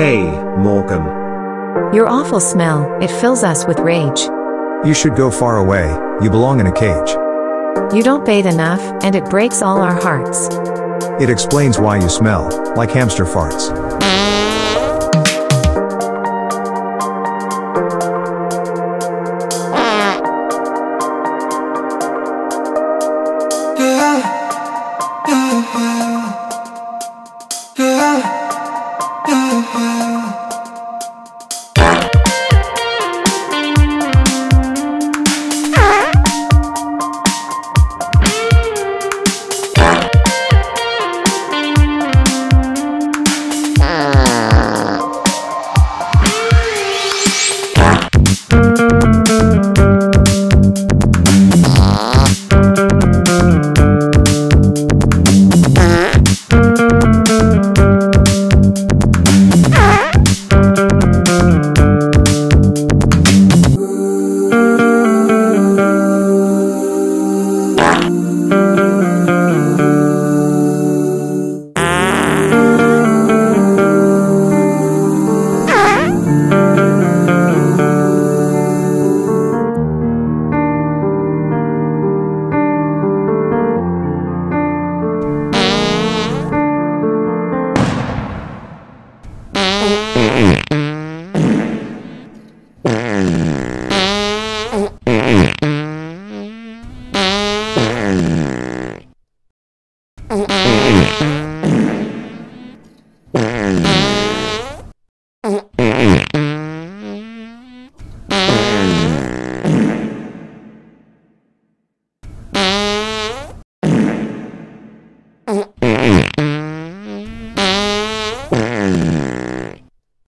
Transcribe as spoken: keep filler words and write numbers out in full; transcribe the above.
Hey, Morgan. Your awful smell, it fills us with rage. You should go far away, you belong in a cage. You don't bathe enough, and it breaks all our hearts. It explains why you smell like hamster farts. Mm-hmm.